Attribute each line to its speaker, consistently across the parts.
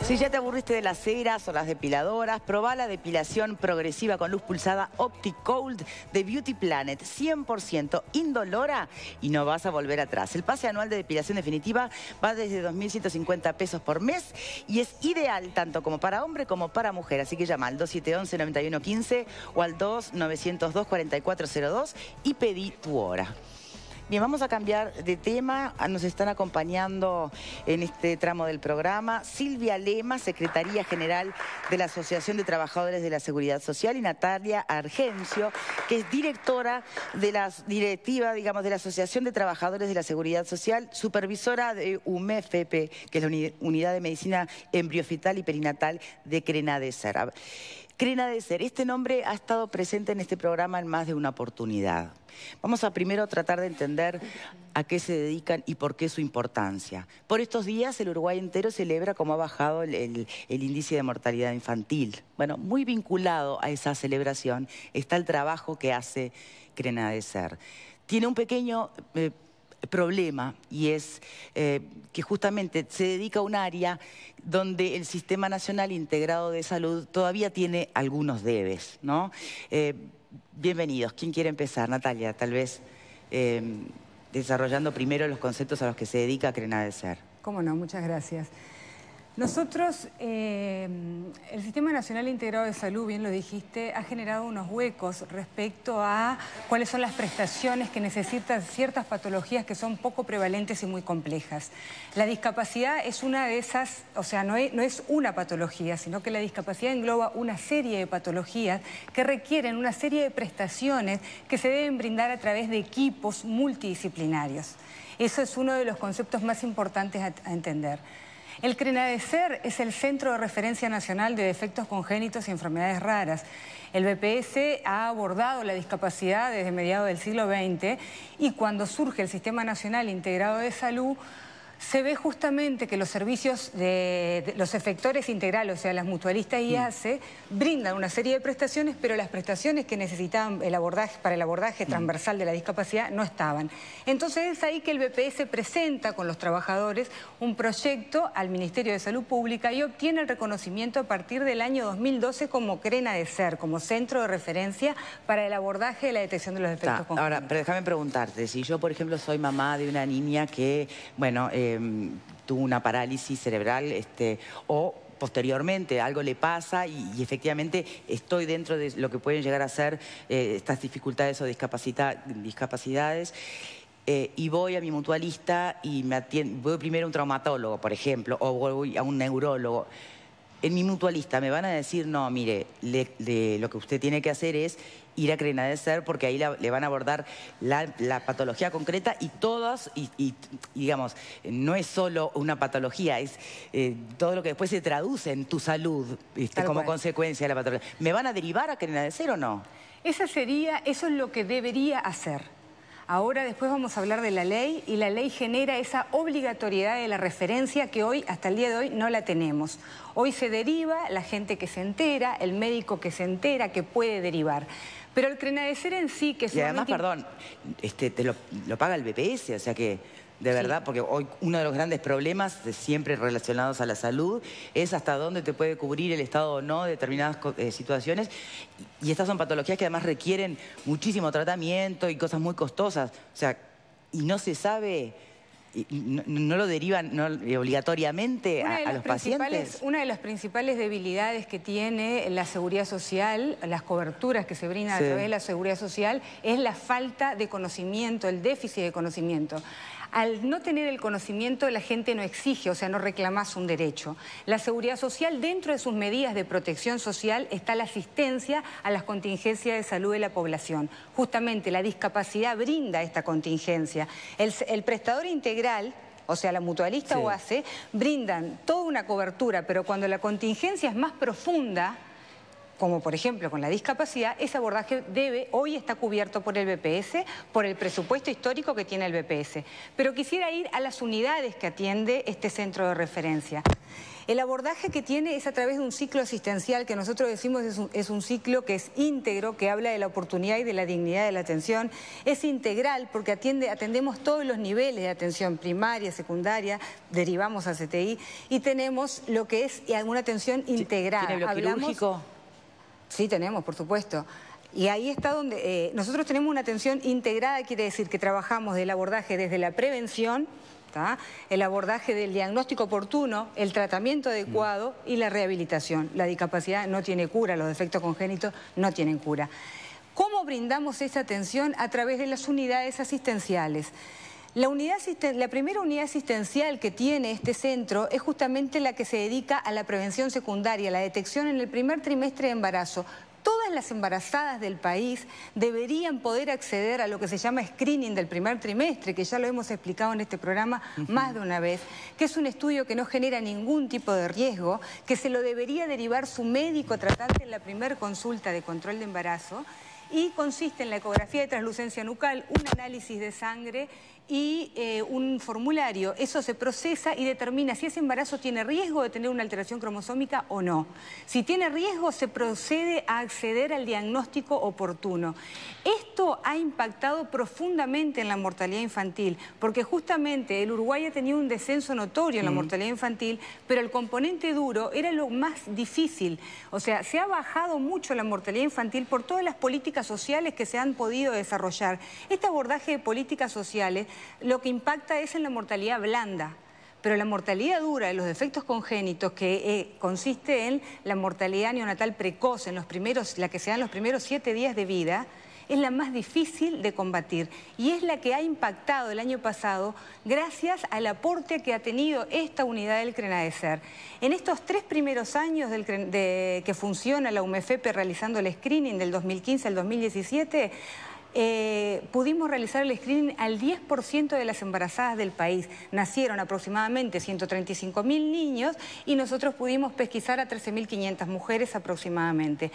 Speaker 1: Si ya te aburriste de las ceras o las depiladoras, probá la depilación progresiva con luz pulsada Opticold de Beauty Planet, 100% indolora y no vas a volver atrás. El pase anual de depilación definitiva va desde 2.150 pesos por mes y es ideal tanto como para hombre como para mujer. Así que llama al 2711-9115 o al 2902-4402 y pedí tu hora. Bien, vamos a cambiar de tema. Nos están acompañando en este tramo del programa Silvia Lema, Secretaría General de la Asociación de Trabajadores de la Seguridad Social, y Natalia Argencio, que es directora de la de la Asociación de Trabajadores de la Seguridad Social, supervisora de UMEFEP, que es la Unidad de Medicina Embriofetal y Perinatal de CRENADESER. CRENADESER, este nombre ha estado presente en este programa en más de una oportunidad. Vamos a primero tratar de entender a qué se dedican y por qué su importancia. Por estos días el Uruguay entero celebra cómo ha bajado el índice de mortalidad infantil. Bueno, muy vinculado a esa celebración está el trabajo que hace CRENADESER. Tiene un pequeño problema, y es que justamente se dedica a un área donde el Sistema Nacional Integrado de Salud todavía tiene algunos debes, ¿no? Bienvenidos. ¿Quién quiere empezar? Natalia, tal vez desarrollando primero los conceptos a los que se dedica CRENADESER.
Speaker 2: Cómo no, muchas gracias. Nosotros, el Sistema Nacional Integrado de Salud, bien lo dijiste, ha generado unos huecos respecto a cuáles son las prestaciones que necesitan ciertas patologías que son poco prevalentes y muy complejas. La discapacidad es una de esas, o sea, no es una patología, sino que la discapacidad engloba una serie de patologías que requieren una serie de prestaciones que se deben brindar a través de equipos multidisciplinarios. Eso es uno de los conceptos más importantes a entender. El CRENADESER es el Centro de Referencia Nacional de Defectos Congénitos y Enfermedades Raras. El BPS ha abordado la discapacidad desde mediados del siglo XX y cuando surge el Sistema Nacional Integrado de Salud, se ve justamente que los servicios de los efectores integrales, o sea, las mutualistas y ACE, brindan una serie de prestaciones, pero las prestaciones que necesitaban para el abordaje transversal de la discapacidad no estaban. Entonces es ahí que el BPS presenta con los trabajadores un proyecto al Ministerio de Salud Pública y obtiene el reconocimiento a partir del año 2012 como CRENADESER, como centro de referencia para el abordaje de la detección de los defectos congénitos.
Speaker 1: Ahora, pero déjame preguntarte, si yo, por ejemplo, soy mamá de una niña que, bueno, tuvo una parálisis cerebral o posteriormente algo le pasa y efectivamente estoy dentro de lo que pueden llegar a ser estas dificultades o discapacidades, y voy a mi mutualista y voy primero a un traumatólogo, por ejemplo, o voy a un neurólogo. En mi mutualista me van a decir, no, mire, lo que usted tiene que hacer es ir a CRENADESER porque ahí le van a abordar la patología concreta y todas, y digamos, no es solo una patología, es todo lo que después se traduce en tu salud como consecuencia de la patología. ¿Me van a derivar a CRENADESER o no? Eso
Speaker 2: es lo que debería hacer. Ahora después vamos a hablar de la ley y la ley genera esa obligatoriedad de la referencia que hoy, hasta el día de hoy, no la tenemos. Hoy se deriva la gente que se entera, el médico que se entera, que puede derivar. Pero el CRENADESER en sí, que es...
Speaker 1: Y además, perdón, te lo paga el BPS, o sea que... De verdad, porque hoy uno de los grandes problemas siempre relacionados a la salud es hasta dónde te puede cubrir el Estado o no determinadas situaciones. Y estas son patologías que además requieren muchísimo tratamiento y cosas muy costosas. O sea, y no se sabe... ¿No lo derivan obligatoriamente a los pacientes?
Speaker 2: Una de las principales debilidades que tiene la seguridad social, las coberturas que se brindan a través de la seguridad social, es la falta de conocimiento, el déficit de conocimiento. Al no tener el conocimiento, la gente no exige, o sea, no reclamas un derecho. La seguridad social, dentro de sus medidas de protección social, está la asistencia a las contingencias de salud de la población. Justamente la discapacidad brinda esta contingencia. El prestador integral, o sea, la mutualista o ACE, brindan toda una cobertura, pero cuando la contingencia es más profunda, como por ejemplo con la discapacidad, ese abordaje hoy está cubierto por el BPS, por el presupuesto histórico que tiene el BPS. Pero quisiera ir a las unidades que atiende este centro de referencia. El abordaje que tiene es a través de un ciclo asistencial que nosotros decimos es un ciclo que es íntegro, que habla de la oportunidad y de la dignidad de la atención. Es integral porque atendemos todos los niveles de atención primaria, secundaria, derivamos a CTI y tenemos lo que es una atención integral.
Speaker 1: ¿Tiene bloque quirúrgico?
Speaker 2: Sí, tenemos, por supuesto. Y ahí está donde nosotros tenemos una atención integrada, quiere decir que trabajamos del abordaje desde la prevención, el abordaje del diagnóstico oportuno, el tratamiento adecuado y la rehabilitación. La discapacidad no tiene cura, los defectos congénitos no tienen cura. ¿Cómo brindamos esa atención? A través de las unidades asistenciales. La primera unidad asistencial que tiene este centro es justamente la que se dedica a la prevención secundaria, la detección en el primer trimestre de embarazo. Todas las embarazadas del país deberían poder acceder a lo que se llama screening del primer trimestre, que ya lo hemos explicado en este programa más de una vez, que es un estudio que no genera ningún tipo de riesgo, que se lo debería derivar su médico tratante en la primera consulta de control de embarazo, y consiste en la ecografía de translucencia nucal, un análisis de sangre y un formulario. Eso se procesa y determina si ese embarazo tiene riesgo de tener una alteración cromosómica o no. Si tiene riesgo, se procede a acceder al diagnóstico oportuno. Esto ha impactado profundamente en la mortalidad infantil, porque justamente el Uruguay ha tenido un descenso notorio en la mortalidad infantil, pero el componente duro era lo más difícil. O sea, se ha bajado mucho la mortalidad infantil por todas las políticas sociales que se han podido desarrollar. Este abordaje de políticas sociales lo que impacta es en la mortalidad blanda, pero la mortalidad dura de los defectos congénitos, que consiste en la mortalidad neonatal precoz, la que se da en los primeros 7 días de vida, es la más difícil de combatir y es la que ha impactado el año pasado gracias al aporte que ha tenido esta unidad del CRENADESER. En estos 3 primeros años que funciona la UMEFEPE realizando el screening del 2015 al 2017, pudimos realizar el screening al 10% de las embarazadas del país. Nacieron aproximadamente 135.000 niños y nosotros pudimos pesquisar a 13.500 mujeres aproximadamente.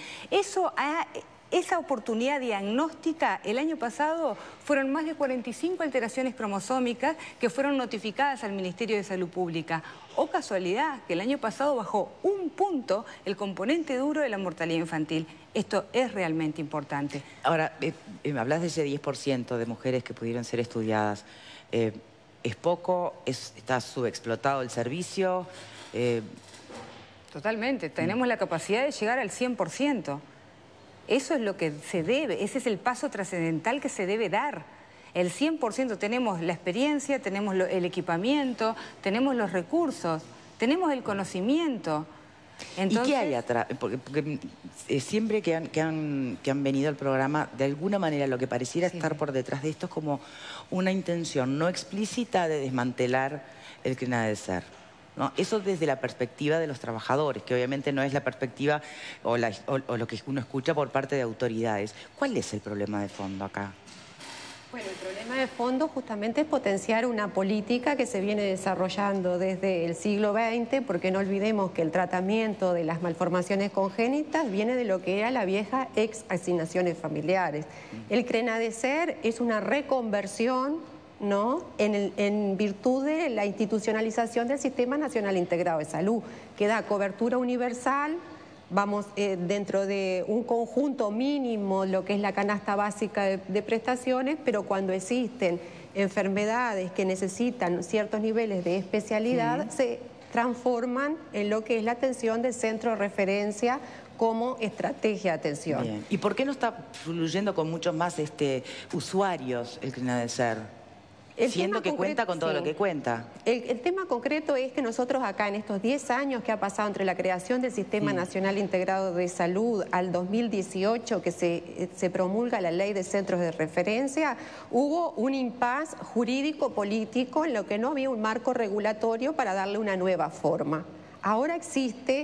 Speaker 2: Esa oportunidad diagnóstica, el año pasado fueron más de 45 alteraciones cromosómicas que fueron notificadas al Ministerio de Salud Pública. O casualidad, que el año pasado bajó 1 punto el componente duro de la mortalidad infantil. Esto es realmente importante.
Speaker 1: Ahora, hablas de ese 10% de mujeres que pudieron ser estudiadas. ¿Es poco? ¿Está subexplotado el servicio?
Speaker 2: Totalmente. Tenemos la capacidad de llegar al 100%. Eso es lo que se debe, ese es el paso trascendental que se debe dar. El 100% tenemos la experiencia, tenemos el equipamiento, tenemos los recursos, tenemos el conocimiento. Entonces...
Speaker 1: ¿Y qué hay atrás? Porque siempre que han venido al programa, de alguna manera lo que pareciera estar por detrás de esto es como una intención no explícita de desmantelar el CRENADESER. ¿No? Eso desde la perspectiva de los trabajadores, que obviamente no es la perspectiva o lo que uno escucha por parte de autoridades. ¿Cuál es el problema de fondo acá?
Speaker 3: Bueno, el problema de fondo justamente es potenciar una política que se viene desarrollando desde el siglo XX, porque no olvidemos que el tratamiento de las malformaciones congénitas viene de lo que era la vieja ex-asignaciones familiares. El CRENADESER es una reconversión, ¿no?, en virtud de la institucionalización del Sistema Nacional Integrado de Salud, que da cobertura universal, vamos dentro de un conjunto mínimo, lo que es la canasta básica de prestaciones, pero cuando existen enfermedades que necesitan ciertos niveles de especialidad, se transforman en lo que es la atención de centro de referencia como estrategia de atención.
Speaker 1: Bien. ¿Y por qué no está fluyendo con muchos más usuarios el CRENADESER? Siendo que cuenta con todo lo que cuenta.
Speaker 3: El tema concreto es que nosotros acá en estos 10 años que ha pasado entre la creación del Sistema Nacional Integrado de Salud al 2018, que se promulga la Ley de Centros de Referencia, hubo un impasse jurídico-político en lo que no había un marco regulatorio para darle una nueva forma. Ahora existe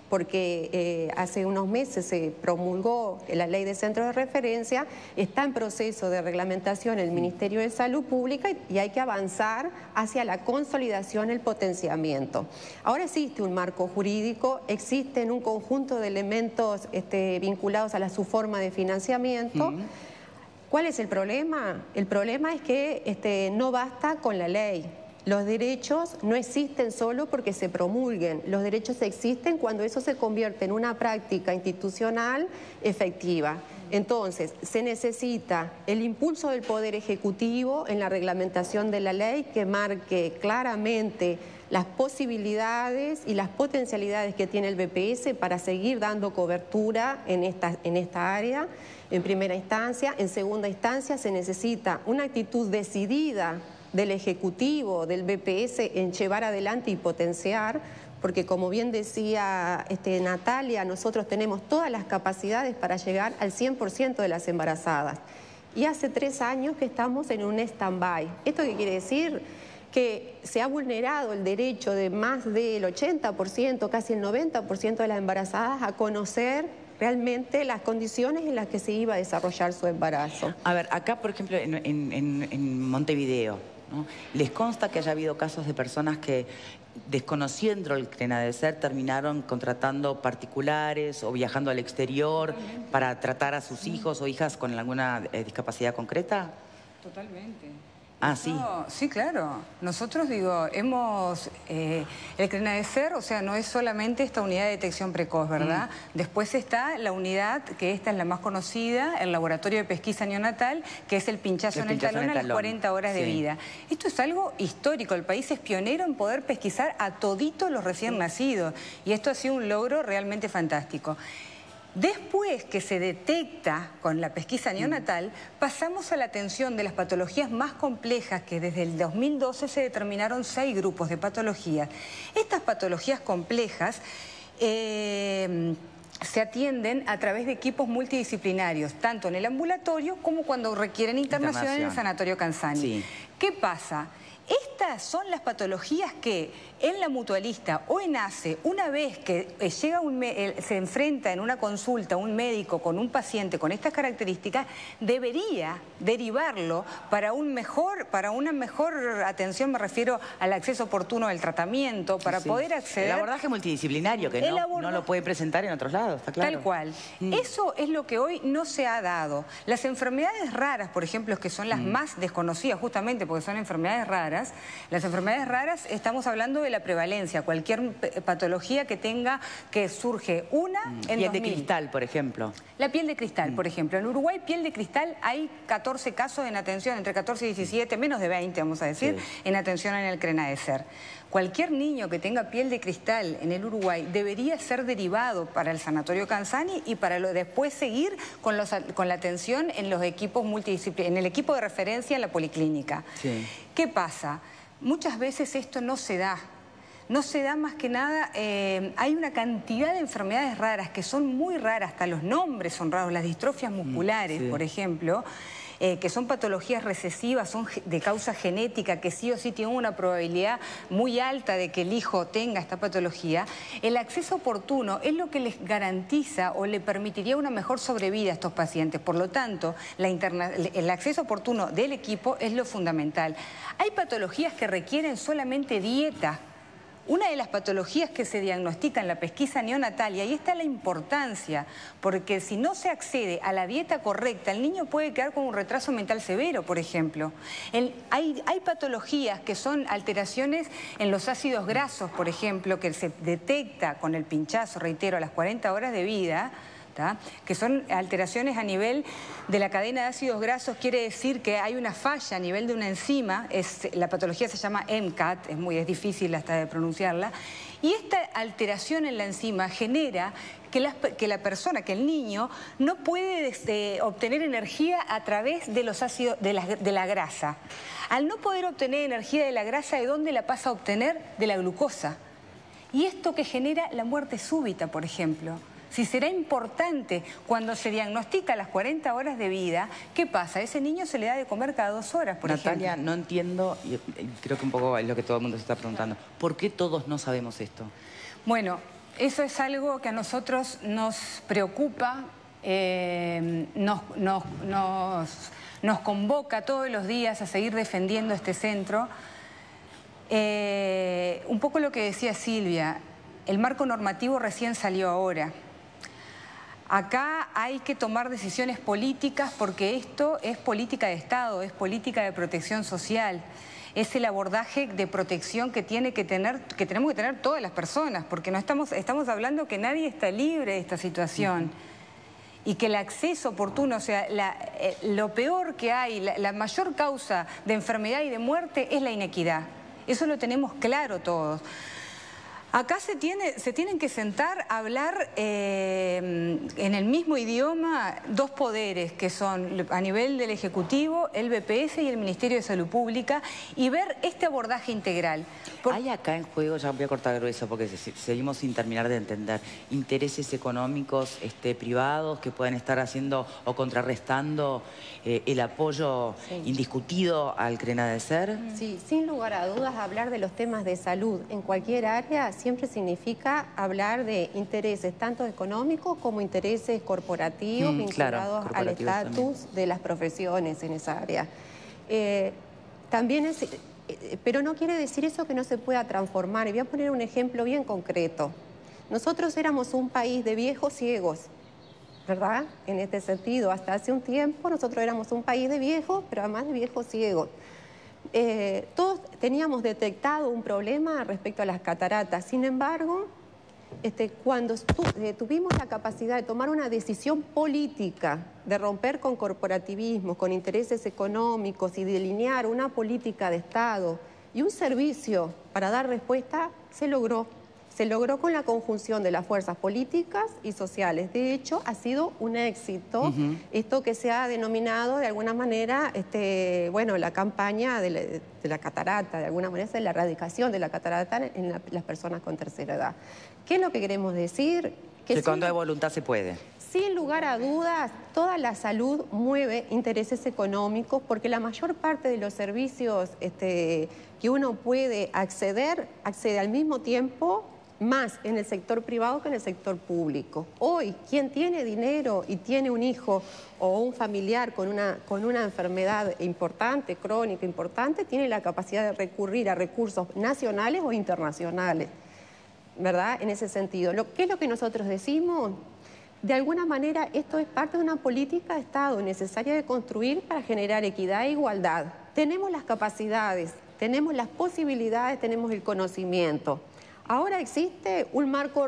Speaker 3: porque hace unos meses se promulgó la ley de centros de referencia, está en proceso de reglamentación el Ministerio de Salud Pública y hay que avanzar hacia la consolidación, el potenciamiento. Ahora existe un marco jurídico, existen un conjunto de elementos vinculados a la su forma de financiamiento. ¿Cuál es el problema? El problema es que no basta con la ley. Los derechos no existen solo porque se promulguen. Los derechos existen cuando eso se convierte en una práctica institucional efectiva. Entonces, se necesita el impulso del Poder Ejecutivo en la reglamentación de la ley que marque claramente las posibilidades y las potencialidades que tiene el BPS para seguir dando cobertura en esta área, en primera instancia. En segunda instancia, se necesita una actitud decidida del Ejecutivo, del BPS, en llevar adelante y potenciar, porque como bien decía Natalia, nosotros tenemos todas las capacidades para llegar al 100% de las embarazadas. Y hace 3 años que estamos en un stand-by. ¿Esto qué quiere decir? Que se ha vulnerado el derecho de más del 80%, casi el 90% de las embarazadas a conocer realmente las condiciones en las que se iba a desarrollar su embarazo.
Speaker 1: A ver, acá, por ejemplo, en Montevideo, ¿no? ¿Les consta que haya habido casos de personas que, desconociendo el CRENADESER, terminaron contratando particulares o viajando al exterior para tratar a sus hijos o hijas con alguna discapacidad concreta?
Speaker 2: Totalmente.
Speaker 1: Ah, sí.
Speaker 2: Sí, claro. Nosotros, digo, el CRENADESER, o sea, no es solamente esta unidad de detección precoz, ¿verdad? Después está la unidad, que esta es la más conocida, el laboratorio de pesquisa neonatal, que es el pinchazo en el talón a las 40 horas de vida. Esto es algo histórico. El país es pionero en poder pesquisar a toditos los recién nacidos. Y esto ha sido un logro realmente fantástico. Después que se detecta con la pesquisa neonatal, pasamos a la atención de las patologías más complejas, que desde el 2012 se determinaron 6 grupos de patologías. Estas patologías complejas se atienden a través de equipos multidisciplinarios, tanto en el ambulatorio como cuando requieren internación en el Sanatorio Canzani. Sí. ¿Qué pasa? Estas son las patologías que en la mutualista o en ACE, una vez que se enfrenta en una consulta un médico con un paciente con estas características, debería derivarlo para una mejor atención, me refiero al acceso oportuno del tratamiento, para poder acceder...
Speaker 1: El abordaje multidisciplinario, que no lo puede presentar en otros lados, está claro.
Speaker 2: Tal cual. Eso es lo que hoy no se ha dado. Las enfermedades raras, por ejemplo, que son las más desconocidas justamente porque son enfermedades raras, las enfermedades raras, estamos hablando de la prevalencia, cualquier patología que surge una en 2000.
Speaker 1: Piel de cristal, por ejemplo.
Speaker 2: La piel de cristal, por ejemplo. En Uruguay, piel de cristal, hay 14 casos en atención, entre 14 y 17, menos de 20, vamos a decir, en atención en el CRENADESER. Cualquier niño que tenga piel de cristal en el Uruguay debería ser derivado para el Sanatorio Canzani y para después seguir con la atención en los equipos multidisciplinarios, en el equipo de referencia en la policlínica. Sí. ¿Qué pasa? Muchas veces esto no se da. No se da más que nada, hay una cantidad de enfermedades raras que son muy raras, hasta los nombres son raros, las distrofias musculares, por ejemplo, que son patologías recesivas, son de causa genética, que sí o sí tienen una probabilidad muy alta de que el hijo tenga esta patología. El acceso oportuno es lo que les garantiza o le permitiría una mejor sobrevida a estos pacientes. Por lo tanto, el acceso oportuno del equipo es lo fundamental. Hay patologías que requieren solamente dieta. Una de las patologías que se diagnostica en la pesquisa neonatal, y ahí está la importancia, porque si no se accede a la dieta correcta, el niño puede quedar con un retraso mental severo, por ejemplo. Hay patologías que son alteraciones en los ácidos grasos, por ejemplo, que se detecta con el pinchazo, reitero, a las 40 horas de vida, que son alteraciones a nivel de la cadena de ácidos grasos. Quiere decir que hay una falla a nivel de una enzima, la patología se llama MCAT, es difícil hasta de pronunciarla, y esta alteración en la enzima genera que la persona, que el niño, no puede obtener energía a través de los ácidos, de la grasa. Al no poder obtener energía de la grasa, ¿de dónde la pasa a obtener? De la glucosa. Y esto que genera la muerte súbita, por ejemplo. Si será importante cuando se diagnostica a las 40 horas de vida, ¿qué pasa? A ese niño se le da de comer cada 2 horas, por ejemplo.
Speaker 1: Natalia, no entiendo, y creo que un poco es lo que todo el mundo se está preguntando, ¿por qué todos no sabemos esto?
Speaker 2: Bueno, Eso es algo que a nosotros nos preocupa, nos convoca todos los días a seguir defendiendo este centro. Un poco lo que decía Silvia, el marco normativo recién salió ahora. Acá hay que tomar decisiones políticas porque esto es política de Estado, es política de protección social. Es el abordaje de protección que tenemos que tener todas las personas, porque no estamos hablando que nadie está libre de esta situación. Y que el acceso oportuno, o sea, lo peor que hay, la mayor causa de enfermedad y de muerte es la inequidad. Eso lo tenemos claro todos. Acá se tienen que sentar a hablar en el mismo idioma dos poderes, que son a nivel del Ejecutivo, el BPS y el Ministerio de Salud Pública, y ver este abordaje integral.
Speaker 1: Hay acá en juego, ya voy a cortar grueso porque seguimos sin terminar de entender, intereses económicos privados que pueden estar haciendo o contrarrestando el apoyo indiscutido al CRENADESER.
Speaker 3: Sí, sin lugar a dudas, hablar de los temas de salud en cualquier área siempre significa hablar de intereses tanto económicos como intereses corporativos vinculados al estatus de las profesiones en esa área. Pero no quiere decir eso que no se pueda transformar. Y voy a poner un ejemplo bien concreto. Nosotros éramos un país de viejos ciegos, ¿verdad? En este sentido, hasta hace un tiempo nosotros éramos un país de viejos, pero además de viejos ciegos. Todos teníamos detectado un problema respecto a las cataratas. Sin embargo, cuando tuvimos la capacidad de tomar una decisión política, de romper con corporativismo, con intereses económicos y delinear una política de Estado y un servicio para dar respuesta, se logró. Se logró con la conjunción de las fuerzas políticas y sociales. De hecho, ha sido un éxito esto que se ha denominado de alguna manera, bueno, la campaña de la catarata, de alguna manera es la erradicación de la catarata en las personas con tercera edad. ¿Qué es lo que queremos decir?
Speaker 1: Que cuando hay voluntad se puede.
Speaker 3: Sin lugar a dudas, toda la salud mueve intereses económicos porque la mayor parte de los servicios que uno puede accede al mismo tiempo más en el sector privado que en el sector público. Hoy, quien tiene dinero y tiene un hijo o un familiar con una enfermedad importante, crónica importante, tiene la capacidad de recurrir a recursos nacionales o internacionales, ¿verdad? En ese sentido. ¿Qué es lo que nosotros decimos? De alguna manera, esto es parte de una política de Estado necesaria de construir para generar equidad e igualdad. Tenemos las capacidades, tenemos las posibilidades, tenemos el conocimiento. Ahora existe un marco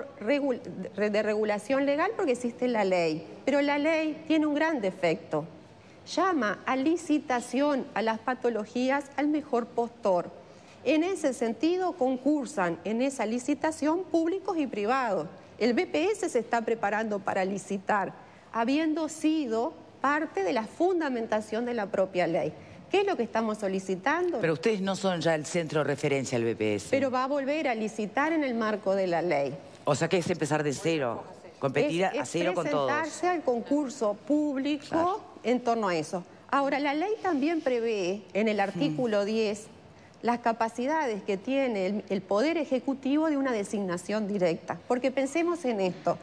Speaker 3: de regulación legal porque existe la ley, pero la ley tiene un gran defecto. Llama a licitación a las patologías al mejor postor. En ese sentido concursan en esa licitación públicos y privados. El BPS se está preparando para licitar, habiendo sido parte de la fundamentación de la propia ley. ¿Qué es lo que estamos solicitando?
Speaker 1: Pero ustedes no son ya el centro de referencia del BPS.
Speaker 3: Pero va a volver a licitar en el marco de la ley.
Speaker 1: O sea que es empezar de cero, competir a cero con todos.
Speaker 3: Presentarse al concurso público en torno a eso. Ahora, la ley también prevé en el artículo 10 las capacidades que tiene el Poder Ejecutivo de una designación directa. Porque pensemos en esto.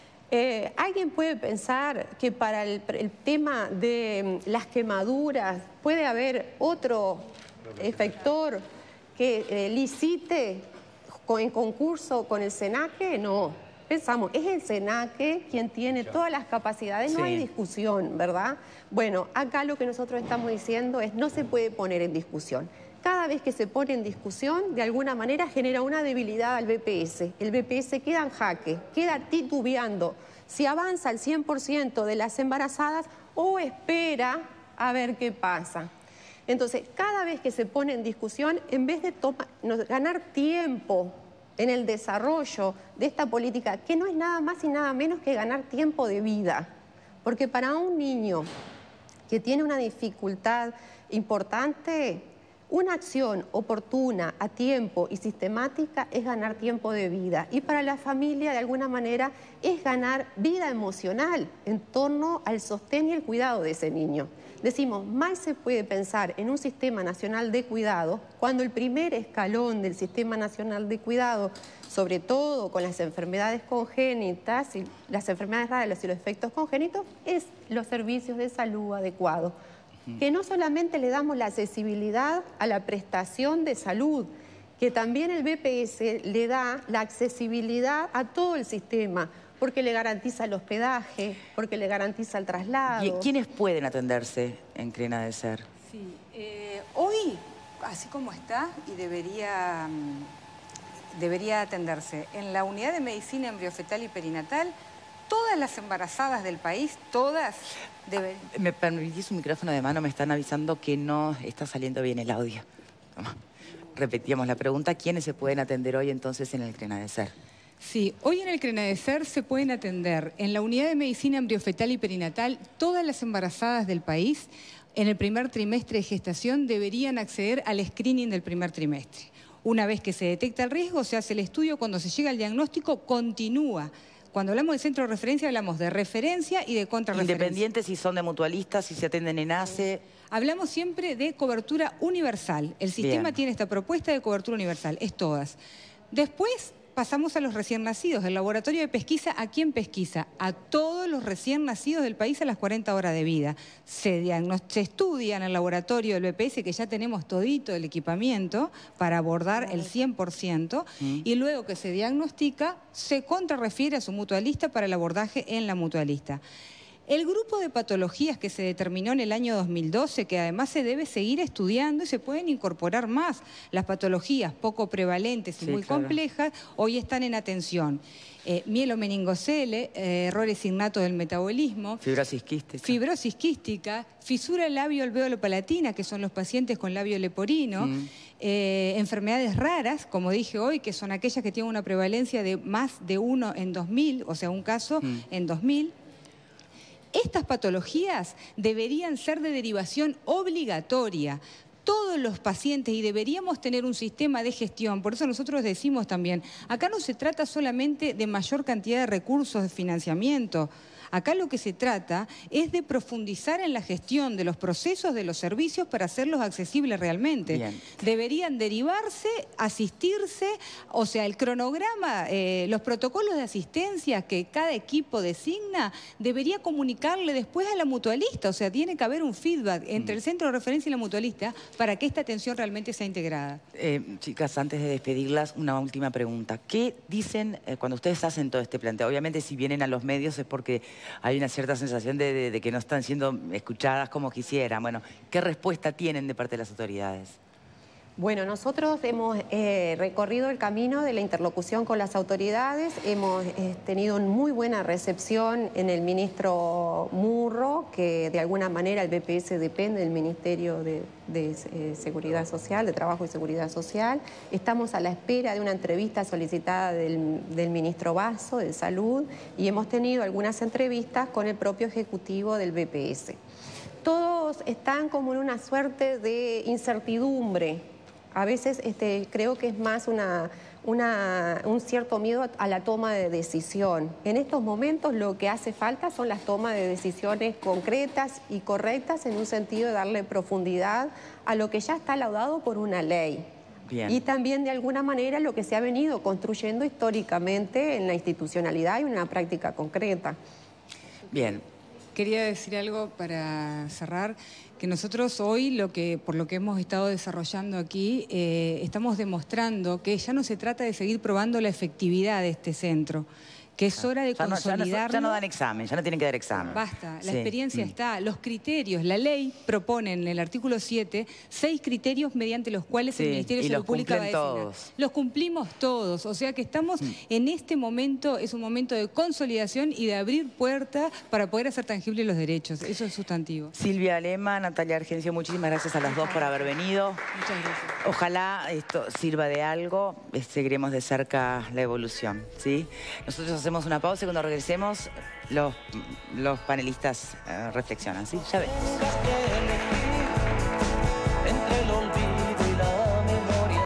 Speaker 3: Alguien puede pensar que para el tema de las quemaduras puede haber otro efector que licite en concurso con el SENACE. No, pensamos, es el SENACE quien tiene todas las capacidades, no hay discusión, ¿verdad? Bueno, acá lo que nosotros estamos diciendo es no se puede poner en discusión. Cada vez que se pone en discusión, de alguna manera genera una debilidad al BPS. El BPS queda en jaque, queda titubeando. Si avanza al 100% de las embarazadas o espera a ver qué pasa. Entonces, cada vez que se pone en discusión, en vez de ganar tiempo en el desarrollo de esta política, que no es nada más y nada menos que ganar tiempo de vida. Porque para un niño que tiene una dificultad importante, Una acción oportuna, a tiempo y sistemática es ganar tiempo de vida. Y para la familia, de alguna manera, es ganar vida emocional en torno al sostén y el cuidado de ese niño. Decimos, mal se puede pensar en un sistema nacional de cuidado cuando el primer escalón del sistema nacional de cuidado, sobre todo con las enfermedades congénitas, y las enfermedades raras y los efectos congénitos, es los servicios de salud adecuados. Que no solamente le damos la accesibilidad a la prestación de salud, que también el BPS le da la accesibilidad a todo el sistema, porque le garantiza el hospedaje, porque le garantiza el traslado.
Speaker 1: ¿Y quiénes pueden atenderse en Crena de Ser?
Speaker 2: Sí, hoy, así como está, y debería atenderse en la unidad de medicina embriofetal y perinatal, todas las embarazadas del país, todas deben...
Speaker 1: ¿Me permitís un micrófono de mano? Me están avisando que no está saliendo bien el audio. Repetíamos la pregunta, ¿quiénes se pueden atender hoy entonces en el Crena de Ser?
Speaker 2: Sí, hoy en el Crena de Ser se pueden atender en la unidad de medicina embriofetal y perinatal todas las embarazadas del país. En el primer trimestre de gestación deberían acceder al screening del primer trimestre. Una vez que se detecta el riesgo, se hace el estudio. Cuando se llega al diagnóstico, continúa. Cuando hablamos de centro de referencia, hablamos de referencia y de contrarreferencia.
Speaker 1: Independientes si son de mutualistas, si se atienden en ACE.
Speaker 2: Hablamos siempre de cobertura universal. El sistema tiene esta propuesta de cobertura universal, es todas. Después pasamos a los recién nacidos. El laboratorio de pesquisa, ¿a quién pesquisa? A todos los recién nacidos del país a las 40 horas de vida. Se estudia en el laboratorio del BPS, que ya tenemos todito el equipamiento para abordar el 100%, y luego que se diagnostica, se contrarrefiere a su mutualista para el abordaje en la mutualista. El grupo de patologías que se determinó en el año 2012, que además se debe seguir estudiando y se pueden incorporar más. Las patologías poco prevalentes y muy complejas hoy están en atención. Mielomeningocele, errores innatos del metabolismo.
Speaker 1: Fibrosis quística.
Speaker 2: Fibrosis quística, fisura labio-alveolo-palatina, que son los pacientes con labio leporino. Enfermedades raras, como dije hoy, que son aquellas que tienen una prevalencia de más de 1 en 2000, o sea, un caso en 2000. Estas patologías deberían ser de derivación obligatoria. Todos los pacientes, y deberíamos tener un sistema de gestión, por eso nosotros decimos también, acá no se trata solamente de mayor cantidad de recursos de financiamiento. Acá lo que se trata es de profundizar en la gestión de los procesos, de los servicios, para hacerlos accesibles realmente. Bien. Deberían derivarse, asistirse, o sea, el cronograma, los protocolos de asistencia que cada equipo designa, debería comunicarle después a la mutualista. O sea, tiene que haber un feedback entre el centro de referencia y la mutualista para que esta atención realmente sea integrada.
Speaker 1: Chicas, antes de despedirlas, una última pregunta. ¿Qué dicen cuando ustedes hacen todo este planteo? Obviamente, si vienen a los medios es porque hay una cierta sensación de que no están siendo escuchadas como quisieran. Bueno, ¿qué respuesta tienen de parte de las autoridades?
Speaker 3: Bueno, nosotros hemos recorrido el camino de la interlocución con las autoridades, hemos tenido una muy buena recepción en el ministro Murro, que de alguna manera el BPS depende del Ministerio de Seguridad Social, de Trabajo y Seguridad Social. Estamos a la espera de una entrevista solicitada del ministro Basso, de Salud, y hemos tenido algunas entrevistas con el propio ejecutivo del BPS. Todos están como en una suerte de incertidumbre. A veces creo que es más un cierto miedo a la toma de decisión. En estos momentos lo que hace falta son las tomas de decisiones concretas y correctas en un sentido de darle profundidad a lo que ya está laudado por una ley. Bien. Y también de alguna manera lo que se ha venido construyendo históricamente en la institucionalidad y en una práctica concreta.
Speaker 1: Bien.
Speaker 2: Quería decir algo para cerrar, que nosotros hoy, por lo que hemos estado desarrollando aquí, estamos demostrando que ya no se trata de seguir probando la efectividad de este centro, que es hora de consolidarlo.
Speaker 1: Ya no dan examen, ya no tienen que dar examen.
Speaker 2: Basta, la experiencia está, los criterios, la ley propone en el artículo 7, 6 criterios mediante los cuales el Ministerio de Salud Pública va a designar. Los cumplimos todos, o sea que estamos en este momento, es un momento de consolidación y de abrir puertas para poder hacer tangibles los derechos, eso es sustantivo.
Speaker 1: Silvia Lema, Natalia Argencio, muchísimas gracias a las dos por haber venido.
Speaker 2: Muchas gracias.
Speaker 1: Ojalá esto sirva de algo, seguiremos de cerca la evolución, ¿sí? Nosotros hacemos una pausa y cuando regresemos los panelistas reflexionan, ¿sí? Ya ven.